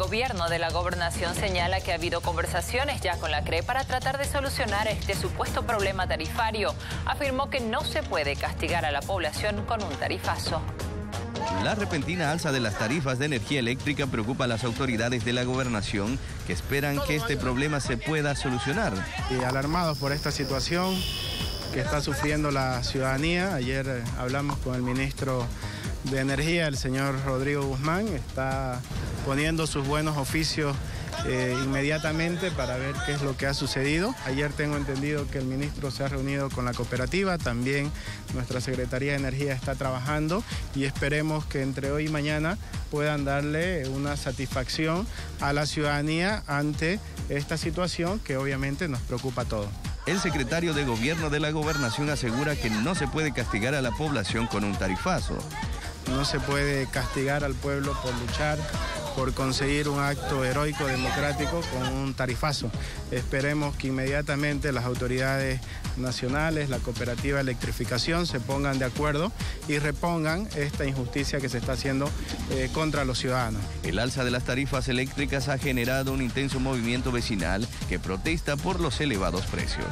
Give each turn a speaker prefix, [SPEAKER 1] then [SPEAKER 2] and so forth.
[SPEAKER 1] Gobierno de la Gobernación señala que ha habido conversaciones ya con la CRE para tratar de solucionar este supuesto problema tarifario. Afirmó que no se puede castigar a la población con un tarifazo.
[SPEAKER 2] La repentina alza de las tarifas de energía eléctrica preocupa a las autoridades de la gobernación, que esperan que este problema se pueda solucionar.
[SPEAKER 3] Alarmados por esta situación que está sufriendo la ciudadanía. Ayer hablamos con el ministro de Energía, el señor Rodrigo Guzmán, está poniendo sus buenos oficios inmediatamente para ver qué es lo que ha sucedido. Ayer tengo entendido que el ministro se ha reunido con la cooperativa, también nuestra Secretaría de Energía está trabajando y esperemos que entre hoy y mañana puedan darle una satisfacción a la ciudadanía ante esta situación que obviamente nos preocupa a todos.
[SPEAKER 2] El secretario de Gobierno de la Gobernación asegura que no se puede castigar a la población con un tarifazo.
[SPEAKER 3] No se puede castigar al pueblo por luchar, por conseguir un acto heroico democrático con un tarifazo. Esperemos que inmediatamente las autoridades nacionales, la cooperativa de electrificación se pongan de acuerdo y repongan esta injusticia que se está haciendo contra los ciudadanos.
[SPEAKER 2] El alza de las tarifas eléctricas ha generado un intenso movimiento vecinal que protesta por los elevados precios.